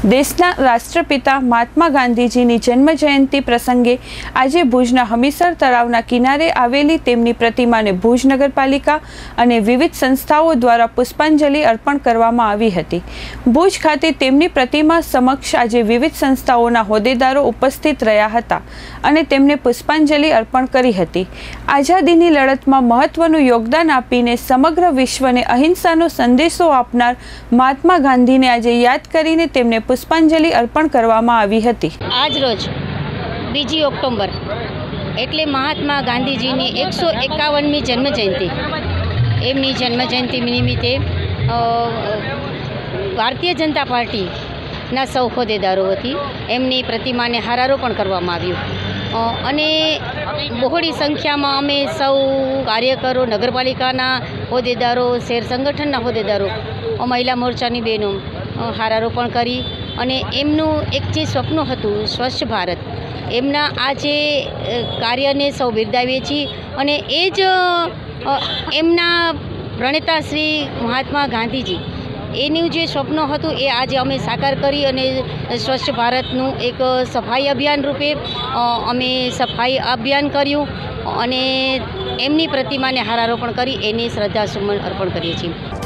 દેશના રાષ્ટ્રપિતા મહાત્મા ગાંધીજીની જન્મજયંતિ પ્રસંગે આજે ભુજના હમીસર તળાવના કિનારે આવેલી તેમની પ્રતિમાને ભુજ નગરપાલિકા અને વિવિધ સંસ્થાઓ દ્વારા પુષ્પાંજલિ અર્પણ કરવામાં આવી હતી। ભુજ ખાતે તેમની પ્રતિમા સમક્ષ આજે વિવિધ સંસ્થાઓના હોદ્દેદારો ઉપસ્થિત રહ્યા હતા અને તેમને પુષ્પાંજલિ અર્પણ કરી હતી। આઝાદીની લડતમાં મહત્વનું યોગદાન આપીને સમગ્ર વિશ્વને અહિંસાનો સંદેશો આપનાર મહાત્મા ગાંધીને આજે યાદ કરીને તેમને પુષ્પાંજલિ અર્પણ કરવામાં આવી હતી। આજ રોજ 2 ઓક્ટોબર એટલે મહાત્મા ગાંધીજીની 151મી જન્મજયંતિ। એમની જન્મજયંતિ નિમિત્તે ભારતીય જનતા પાર્ટીના સૌ હોદ્દેદારો વતી એમની પ્રતિમાને હારારોપણ કરવામાં આવ્યું અને બહોળી સંખ્યામાં અમે સૌ કાર્યકરો, નગરપાલિકાના હોદ્દેદારો, શહેર સંગઠનના હોદ્દેદારો, મહિલા મોરચાની બહેનો હારારોપણ કરી અને એમનું એક જે સ્વપ્ન હતું સ્વચ્છ ભારત, એમના આ જે કાર્યને સૌ બિરદાવીએ છીએ અને એ જ એમના પ્રણેતા શ્રી મહાત્મા ગાંધીજી એનું જે સ્વપ્ન હતું એ આજે અમે સાકાર કરી અને સ્વચ્છ ભારતનું એક સફાઈ અભિયાન રૂપે અમે સફાઈ અભિયાન કર્યું અને એમની પ્રતિમાને હારારોપણ કરી એને શ્રદ્ધાસુમન અર્પણ કરીએ છીએ।